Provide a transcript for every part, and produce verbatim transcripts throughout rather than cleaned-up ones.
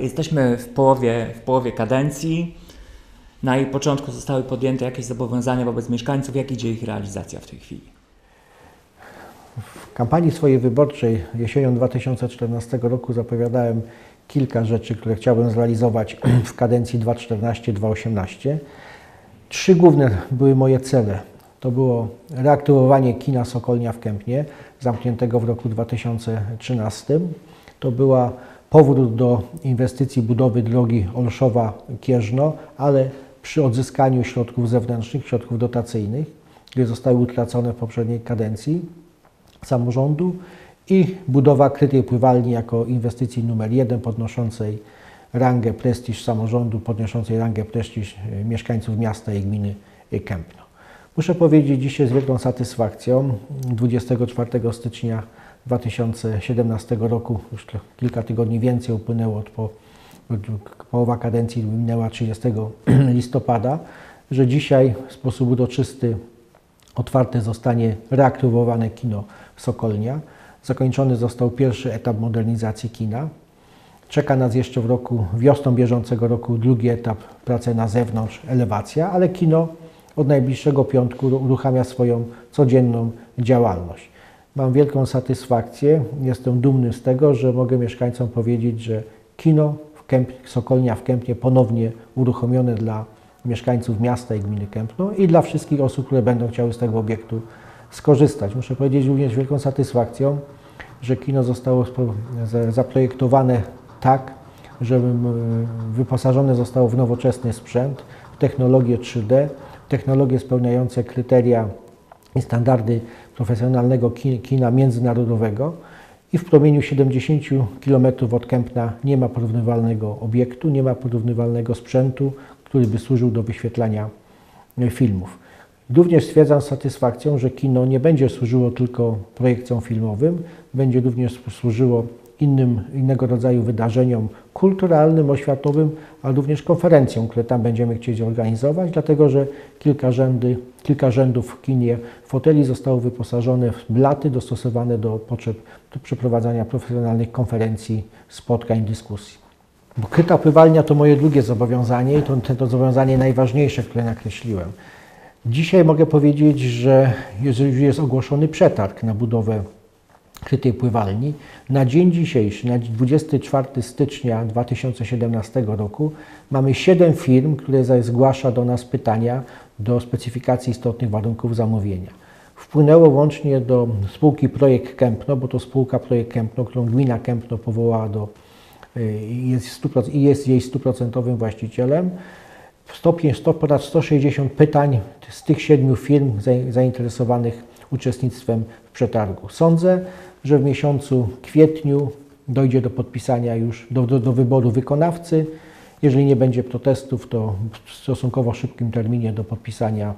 jesteśmy w połowie, w połowie kadencji. Na jej początku zostały podjęte jakieś zobowiązania wobec mieszkańców. Jak idzie ich realizacja w tej chwili? W kampanii swojej wyborczej jesienią dwa tysiące czternastego roku zapowiadałem kilka rzeczy, które chciałbym zrealizować w kadencji dwa tysiące czternastej do dwa tysiące osiemnastej. Trzy główne były moje cele. To było reaktywowanie kina Sokolnia w Kępnie, zamkniętego w roku dwa tysiące trzynastym. To była powrót do inwestycji budowy drogi Olszowa-Kierzno, ale przy odzyskaniu środków zewnętrznych, środków dotacyjnych, które zostały utracone w poprzedniej kadencji samorządu, i budowa krytej pływalni jako inwestycji numer jeden, podnoszącej rangę, prestiż samorządu, podnoszącej rangę, prestiż mieszkańców miasta i gminy Kępno. Muszę powiedzieć dzisiaj z wielką satysfakcją, dwudziestego czwartego stycznia dwa tysiące siedemnastego roku, już kilka tygodni więcej upłynęło od po, połowa kadencji minęła trzydziestego listopada, że dzisiaj w sposób uroczysty otwarte zostanie reaktywowane kino Sokolnia. Zakończony został pierwszy etap modernizacji kina. Czeka nas jeszcze w roku, wiosną bieżącego roku drugi etap, prace na zewnątrz, elewacja, ale kino od najbliższego piątku uruchamia swoją codzienną działalność. Mam wielką satysfakcję, jestem dumny z tego, że mogę mieszkańcom powiedzieć, że kino w Kęp, Sokolnia w Kępnie ponownie uruchomione dla mieszkańców miasta i gminy Kępno i dla wszystkich osób, które będą chciały z tego obiektu skorzystać. Muszę powiedzieć również z wielką satysfakcją, że kino zostało zaprojektowane tak, że wyposażone zostało w nowoczesny sprzęt, w technologię trzy D, technologie spełniające kryteria i standardy profesjonalnego kina międzynarodowego i w promieniu siedemdziesięciu kilometrów od Kępna nie ma porównywalnego obiektu, nie ma porównywalnego sprzętu, który by służył do wyświetlania filmów. Również stwierdzam z satysfakcją, że kino nie będzie służyło tylko projekcjom filmowym, będzie również służyło innym, innego rodzaju wydarzeniom kulturalnym, oświatowym, ale również konferencjom, które tam będziemy chcieli organizować, dlatego że kilka, rzędy, kilka rzędów w kinie foteli zostało wyposażone w blaty dostosowane do potrzeb do przeprowadzania profesjonalnych konferencji, spotkań, dyskusji. Bo kryta pływalnia to moje drugie zobowiązanie i to, to zobowiązanie najważniejsze, które nakreśliłem. Dzisiaj mogę powiedzieć, że już jest ogłoszony przetarg na budowę krytej pływalni. Na dzień dzisiejszy, na dwudziestego czwartego stycznia dwa tysiące siedemnastego roku mamy siedem firm, które zgłasza do nas pytania do specyfikacji istotnych warunków zamówienia. Wpłynęło łącznie do spółki Projekt Kępno, bo to spółka Projekt Kępno, którą gmina Kępno powołała do, jest i jest jej stuprocentowym właścicielem. Stopień, ponad sto sześćdziesiąt pytań z tych siedmiu firm zainteresowanych uczestnictwem w przetargu. Sądzę, że w miesiącu kwietniu dojdzie do podpisania już, do, do, do wyboru wykonawcy. Jeżeli nie będzie protestów, to w stosunkowo szybkim terminie do podpisania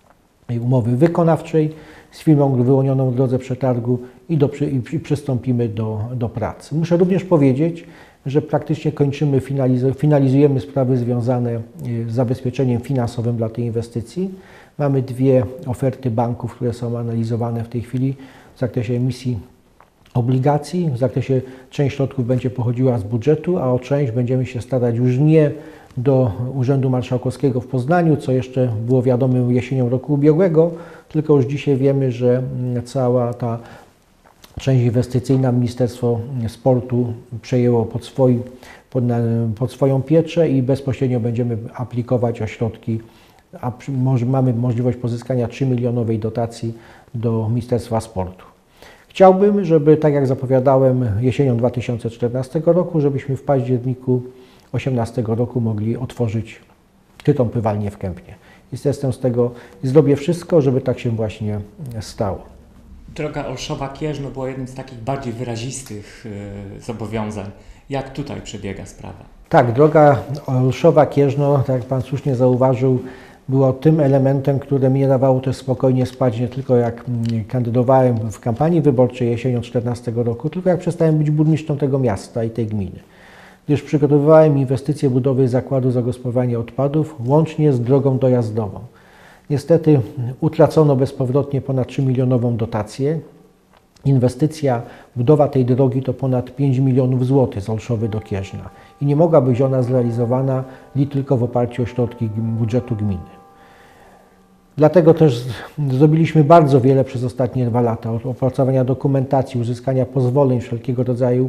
umowy wykonawczej z firmą wyłonioną w drodze przetargu i, do, i, i przystąpimy do, do pracy. Muszę również powiedzieć, że praktycznie kończymy, finalizujemy sprawy związane z zabezpieczeniem finansowym dla tej inwestycji. Mamy dwie oferty banków, które są analizowane w tej chwili w zakresie emisji obligacji. W zakresie część środków będzie pochodziła z budżetu, a o część będziemy się starać już nie do Urzędu Marszałkowskiego w Poznaniu, co jeszcze było wiadome jesienią roku ubiegłego, tylko już dzisiaj wiemy, że cała ta część inwestycyjna Ministerstwo Sportu przejęło pod, swój, pod, pod swoją pieczę i bezpośrednio będziemy aplikować o środki, a może, mamy możliwość pozyskania trzymilionowej dotacji do Ministerstwa Sportu. Chciałbym, żeby, tak jak zapowiadałem jesienią dwa tysiące czternastego roku, żebyśmy w październiku dwa tysiące osiemnastego roku mogli otworzyć krytą pływalnię w Kępnie. I jestem z tego, i zrobię wszystko, żeby tak się właśnie stało. Droga Olszowa-Kierzno była jednym z takich bardziej wyrazistych yy, zobowiązań. Jak tutaj przebiega sprawa? Tak, droga Olszowa-Kierzno, tak jak Pan słusznie zauważył, była tym elementem, które mi nie dawało też spokojnie spać, nie tylko jak kandydowałem w kampanii wyborczej jesienią dwa tysiące czternastego roku, tylko jak przestałem być burmistrzem tego miasta i tej gminy. Gdyż przygotowywałem inwestycje budowy zakładu zagospodarowania odpadów łącznie z drogą dojazdową. Niestety utracono bezpowrotnie ponad trzymilionową dotację inwestycja, budowa tej drogi to ponad pięć milionów złotych z Olszowy do Kierzna i nie mogła być ona zrealizowana tylko w oparciu o środki budżetu gminy. Dlatego też zrobiliśmy bardzo wiele przez ostatnie dwa lata, od opracowania dokumentacji, uzyskania pozwoleń wszelkiego rodzaju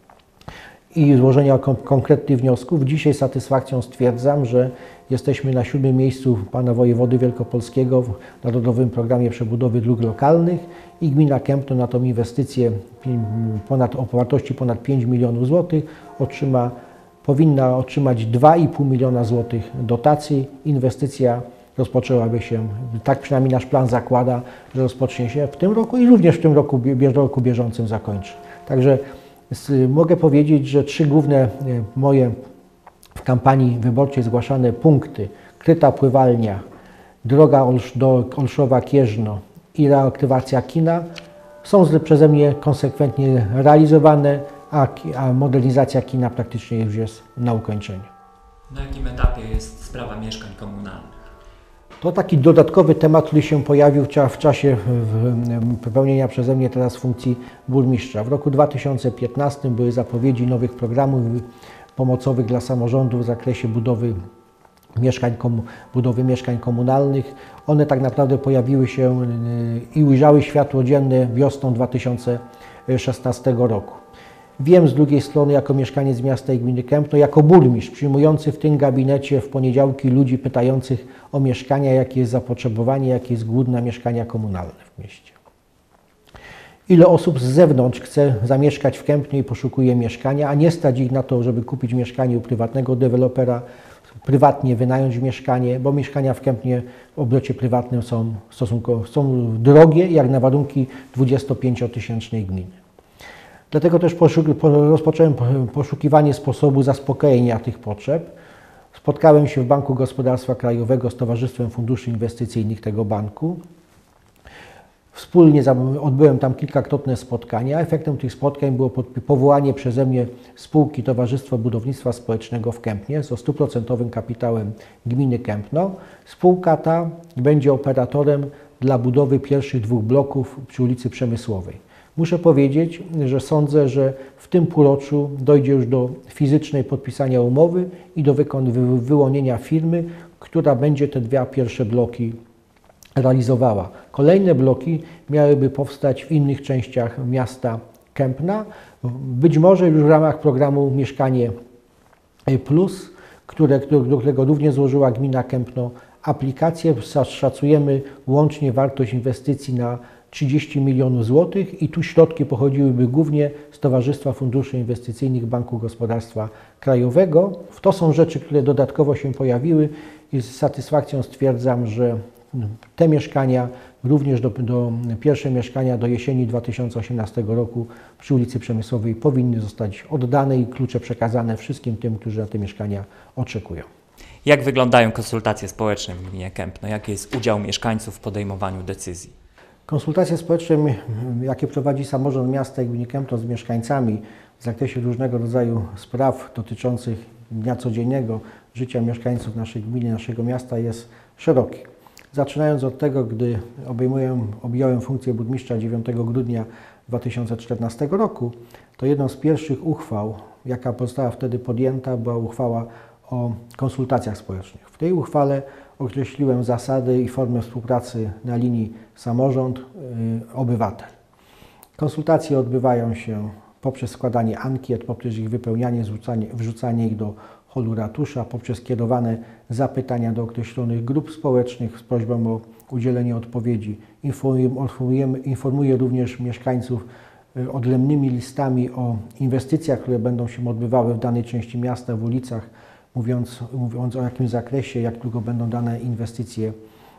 i złożenia konkretnych wniosków. Dzisiaj z satysfakcją stwierdzam, że jesteśmy na siódmym miejscu pana wojewody wielkopolskiego w Narodowym Programie Przebudowy Dróg Lokalnych i gmina Kępno na tą inwestycję ponad, o wartości ponad pięć milionów złotych otrzyma, powinna otrzymać dwa i pół miliona złotych dotacji. Inwestycja rozpoczęłaby się, tak przynajmniej nasz plan zakłada, że rozpocznie się w tym roku i również w tym roku, roku bieżącym zakończy. Także mogę powiedzieć, że trzy główne moje w kampanii wyborczej zgłaszane punkty, kryta pływalnia, droga Olsz do Olszowa-Kierzno i reaktywacja kina są przeze mnie konsekwentnie realizowane, a, a modernizacja kina praktycznie już jest na ukończeniu. Na jakim etapie jest sprawa mieszkań komunalnych? To taki dodatkowy temat, który się pojawił w czasie pełnienia przeze mnie teraz funkcji burmistrza. W roku dwa tysiące piętnastym były zapowiedzi nowych programów pomocowych dla samorządów w zakresie budowy mieszkań, budowy mieszkań komunalnych. One tak naprawdę pojawiły się i ujrzały światło dzienne wiosną dwa tysiące szesnastego roku. Wiem z drugiej strony, jako mieszkaniec miasta i gminy Kępno, jako burmistrz przyjmujący w tym gabinecie w poniedziałki ludzi pytających o mieszkania, jakie jest zapotrzebowanie, jakie jest głód na mieszkania komunalne w mieście. Ile osób z zewnątrz chce zamieszkać w Kępnie i poszukuje mieszkania, a nie stać ich na to, żeby kupić mieszkanie u prywatnego dewelopera, prywatnie wynająć mieszkanie, bo mieszkania w Kępnie w obrocie prywatnym są, stosunkowo, są drogie, jak na warunki dwudziestopięciotysięcznej gminy. Dlatego też rozpocząłem poszukiwanie sposobu zaspokojenia tych potrzeb. Spotkałem się w Banku Gospodarstwa Krajowego z Towarzystwem Funduszy Inwestycyjnych tego banku. Wspólnie odbyłem tam kilkakrotne spotkania. Efektem tych spotkań było powołanie przeze mnie spółki Towarzystwo Budownictwa Społecznego w Kępnie z stuprocentowym kapitałem gminy Kępno. Spółka ta będzie operatorem dla budowy pierwszych dwóch bloków przy ulicy Przemysłowej. Muszę powiedzieć, że sądzę, że w tym półroczu dojdzie już do fizycznej podpisania umowy i do wyłonienia firmy, która będzie te dwa pierwsze bloki realizowała. Kolejne bloki miałyby powstać w innych częściach miasta Kępna, być może już w ramach programu Mieszkanie Plus, które, do którego również złożyła gmina Kępno aplikację. Szacujemy łącznie wartość inwestycji na trzydzieści milionów złotych i tu środki pochodziłyby głównie z Towarzystwa Funduszy Inwestycyjnych Banku Gospodarstwa Krajowego. To są rzeczy, które dodatkowo się pojawiły i z satysfakcją stwierdzam, że te mieszkania, również do, do pierwsze mieszkania do jesieni dwa tysiące osiemnastego roku przy ulicy Przemysłowej powinny zostać oddane i klucze przekazane wszystkim tym, którzy na te mieszkania oczekują. Jak wyglądają konsultacje społeczne w gminie Kępno? Jaki jest udział mieszkańców w podejmowaniu decyzji? Konsultacje społeczne, jakie prowadzi samorząd miasta i gminy Kępno z mieszkańcami w zakresie różnego rodzaju spraw dotyczących dnia codziennego życia mieszkańców naszej gminy, naszego miasta, jest szeroki. Zaczynając od tego, gdy obejmuję, objąłem funkcję burmistrza dziewiątego grudnia dwa tysiące czternastego roku, to jedną z pierwszych uchwał, jaka została wtedy podjęta, była uchwała o konsultacjach społecznych. W tej uchwale określiłem zasady i formę współpracy na linii samorząd-obywatel. Konsultacje odbywają się poprzez składanie ankiet, poprzez ich wypełnianie, wrzucanie, wrzucanie ich do holu ratusza, poprzez kierowane zapytania do określonych grup społecznych z prośbą o udzielenie odpowiedzi. Informujemy, informuję również mieszkańców odrębnymi listami o inwestycjach, które będą się odbywały w danej części miasta, w ulicach, mówiąc, mówiąc o jakim zakresie, jak długo będą dane inwestycje,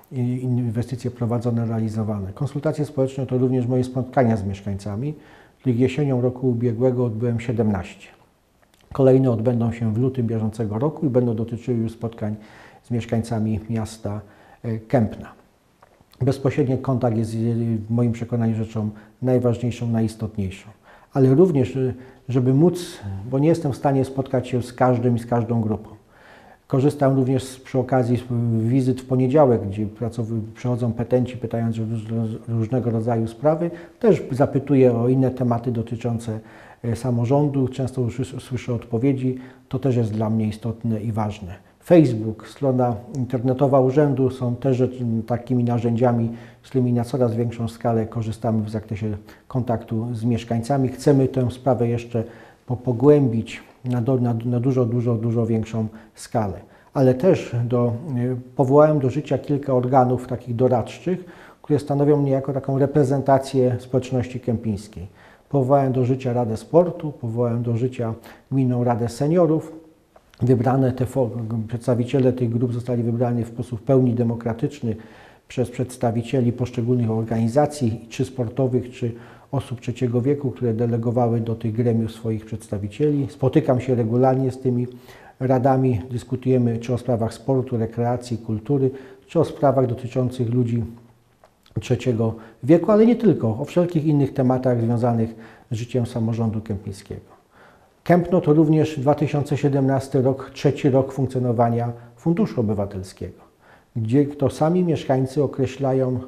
inwestycje prowadzone, realizowane. Konsultacje społeczne to również moje spotkania z mieszkańcami, których jesienią roku ubiegłego odbyłem siedemnaście. Kolejne odbędą się w lutym bieżącego roku i będą dotyczyły już spotkań z mieszkańcami miasta Kępna. Bezpośredni kontakt jest w moim przekonaniu rzeczą najważniejszą, najistotniejszą. Ale również, żeby móc, bo nie jestem w stanie spotkać się z każdym i z każdą grupą. Korzystam również przy okazji wizyt w poniedziałek, gdzie przychodzą petenci pytając o różnego rodzaju sprawy. Też zapytuję o inne tematy dotyczące samorządu. Często już słyszę odpowiedzi. To też jest dla mnie istotne i ważne. Facebook, strona internetowa urzędu są też takimi narzędziami, z którymi na coraz większą skalę korzystamy w zakresie kontaktu z mieszkańcami. Chcemy tę sprawę jeszcze pogłębić na, do, na, na dużo, dużo, dużo większą skalę. Ale też do, powołałem do życia kilka organów takich doradczych, które stanowią niejako taką reprezentację społeczności kępińskiej. Powołałem do życia Radę Sportu, powołałem do życia Gminną Radę Seniorów. Wybrane te przedstawiciele tych grup zostali wybrani w sposób w pełni demokratyczny przez przedstawicieli poszczególnych organizacji, czy sportowych, czy osób trzeciego wieku, które delegowały do tych gremiów swoich przedstawicieli. Spotykam się regularnie z tymi radami, dyskutujemy czy o sprawach sportu, rekreacji, kultury, czy o sprawach dotyczących ludzi trzeciego wieku, ale nie tylko, o wszelkich innych tematach związanych z życiem samorządu kępińskiego. Kępno to również dwa tysiące siedemnasty rok, trzeci rok funkcjonowania Funduszu Obywatelskiego, gdzie to sami mieszkańcy określają,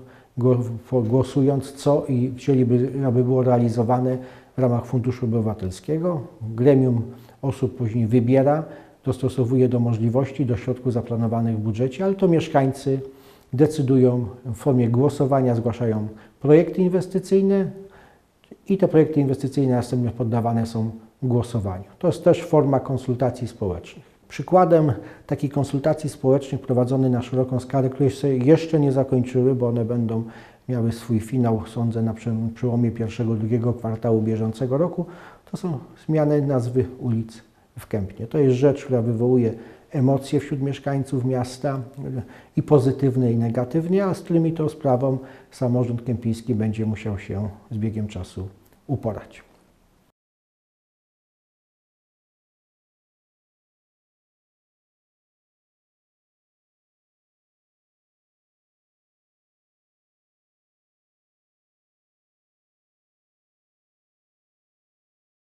głosując, co i chcieliby, aby było realizowane w ramach Funduszu Obywatelskiego. Gremium osób później wybiera, dostosowuje do możliwości, do środków zaplanowanych w budżecie, ale to mieszkańcy decydują w formie głosowania, zgłaszają projekty inwestycyjne i te projekty inwestycyjne następnie poddawane są głosowaniu. To jest też forma konsultacji społecznych. Przykładem takich konsultacji społecznych prowadzonych na szeroką skalę, które się jeszcze nie zakończyły, bo one będą miały swój finał, sądzę, na przełomie pierwszego, drugiego kwartału bieżącego roku, to są zmiany nazwy ulic w Kępnie. To jest rzecz, która wywołuje emocje wśród mieszkańców miasta i pozytywne, i negatywnie, a z którymi to sprawą samorząd kępiński będzie musiał się z biegiem czasu uporać.